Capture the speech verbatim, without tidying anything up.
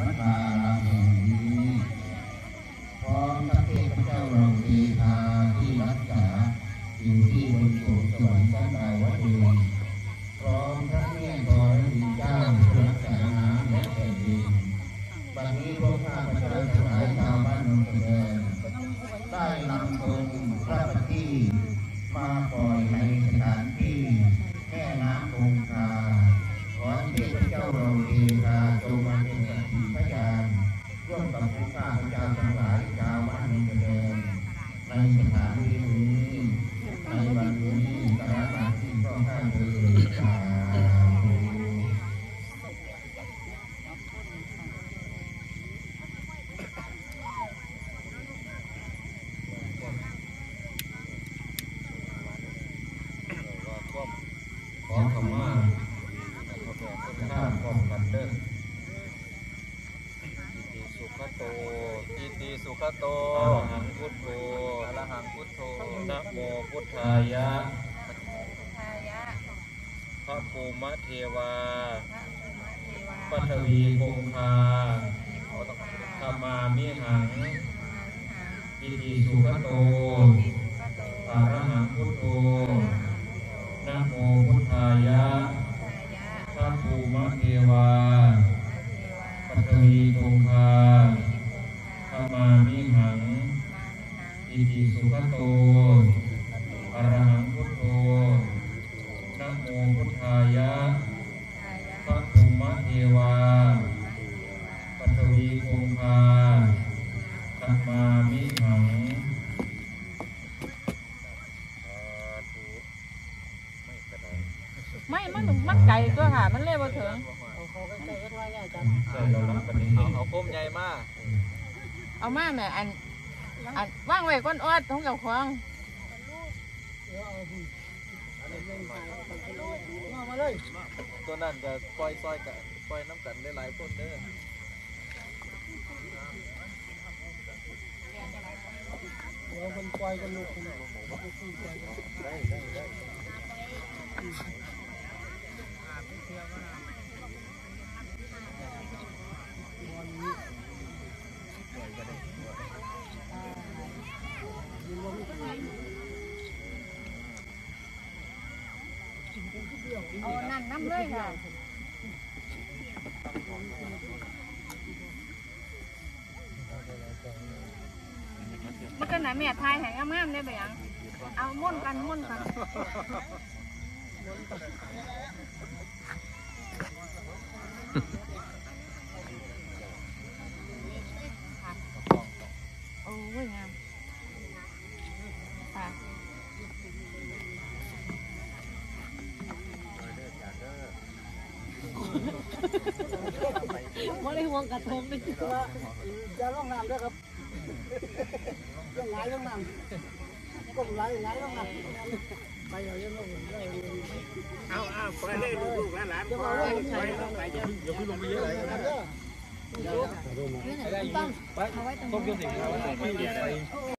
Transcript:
วัดวาราแห่งนี้พร้อมทั้งเทพเจ้าเราเทพาที่รักษาอยู่ที่บนสวงสวรรค์ชั้นดาวดึงพร้อมทั้งแม่ธรณีเจ้าผู้รักษาน้ำและแผ่นดินบัดนี้พวกข้าพเจ้าทั้งหลายชาวบ้านโนนแสดงได้นำธงพระประทีปมาปล่อยในสถานที่แม่น้ำคงคาขอเทพเจ้าเราเทพาจงมาเป็นสักขีพยานร่วมกับพวกข้าพเจ้าทั้งหลายชาวบ้านโนนแสดงในสถานที่นี้ในวันนี้ตลอดมาที่ต้องข้าเธอสาธุขอขมาข้าป้องกันเด้ออิติสุขโตอิติสุขโตอะระหังพุทโธอะระหังพุทโธนะโมพุทธายะพระภูมิเทวาปัทวีคงคาธรรมามิหังอิติสุขโตอะระหังพุทโธนะโมพุทธายะพระภูมิเทวาปัทวีคงคาธรรมามิหังอิติสุขโตอะระหังพุทโธนะโมพุทธายะพระภูมิเทวาปัทวีคงคาธรรมามิหังไม่มันมันไก่ตัวค่ะมันเลยบ่ถึงใช่เรารับกันนี้เอาโคมใหญ่มากเอามาแม่อันอันว่างไว้ก้นออดของเจ้าของตัวนั้นจะปล่อยซอยกันปล่อยน้ำกันได้หลายคนเด้อเราเป็นปล่อยกันลูกได้ได้ได้เอานั่นน้ำเลยค่ะมันก็ไหนแม่ทายแห่งงามๆได้ไหมยังเอาม่วนกันม่วนกันโอ้ยงามค่ะไม่ได้ห่วงกระทงไม่คิดว่าจะล่องน้ำด้วยครับยังไหลล่องน้ำก็ไหลไหลล่องน้ำไปเอาเยอะลงเอาเอาไปได้ลูกหลานไปไปเยอะอย่าพึ่งลงไปเยอะเลยต้องต้องต้อง